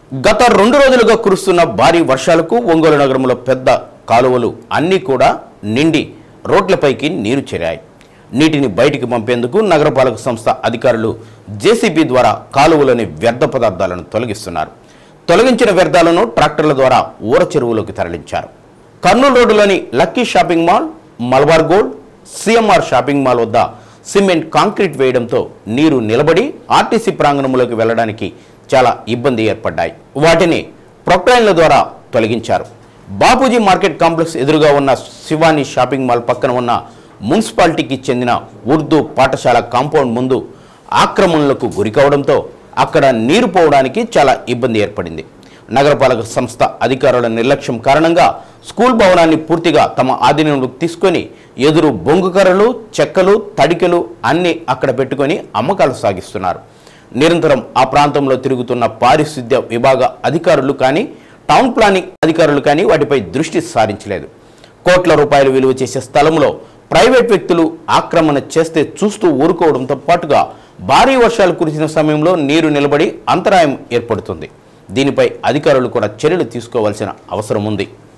గత 2 రోజులుగా కురుస్తున్న భారీ వర్షాలకు ఒంగోలు నగరంలో పెద్ద కాలువలు అన్నీ కూడా నిండి రోడ్లపైకి నీరు చేరాయి. నీటిని బయటికి పంపేందుకు నగరపాలక సంస్థ అధికారులు జేసీబీ ద్వారా కాలువలోని వ్యర్థ పదార్థాలను తొలగిస్తున్నారు. తొలగించిన వ్యర్థాలను ట్రాక్టర్ల ద్వారా ఊర చెరువులోకి తరలించారు. కర్నూలు రోడ్డులోని Lucky shopping mall, Malabar Gold, CMR shopping mall వద్ద సిమెంట్ కాంక్రీట్ వేయడంతో నీరు నిలబడి ఆర్టీసీ ప్రాంగణంలోకి వెళ్లడానికి చాలా ఇబ్బంది ఏర్పడ్డాయి. వాటిని ప్రొక్లైన్ల ద్వారా తొలగించారు. బాపూజీ మార్కెట్ కాంప్లెక్స్ ఎదురుగా ఉన్న శివాని షాపింగ్ మాల్ పక్కన ఉన్న మున్సిపాలిటీకి చెందిన ఉర్దూ పాఠశాల కాంపౌండ్ ముందు ఆక్రమణలకు గురికావడంతో అక్కడ నీరు పోవడానికి చాలా ఇబ్బంది ఏర్పడింది. నగరపాలక సంస్థ అధికారుల నిర్లక్ష్యం కారణంగా స్కూల్ భవనాన్ని పూర్తిగా తమ ఆధీనంలోకి తీసుకొని ఎదురు బొంగుకర్రలు, చెక్కలు, తడికెలు అన్నీ అక్కడ పెట్టుకొని అమ్మకాలు సాగిస్తున్నారు. నిరంతరం ఆ ప్రాంతంలో తిరుగుతున్న పారిశుద్ధ్య విభాగ అధికారులు కానీ, టౌన్ ప్లానింగ్ అధికారులు కానీ వాటిపై దృష్టి సారించలేదు. కోట్ల రూపాయలు విలువ చేసే స్థలంలో ప్రైవేట్ వ్యక్తులు ఆక్రమణ చేస్తే చూస్తూ ఊరుకోవడంతో పాటుగా భారీ వర్షాలు కురిసిన సమయంలో నీరు నిలబడి అంతరాయం ఏర్పడుతుంది. దీనిపై అధికారులు కూడా చర్యలు తీసుకోవాల్సిన అవసరం ఉంది.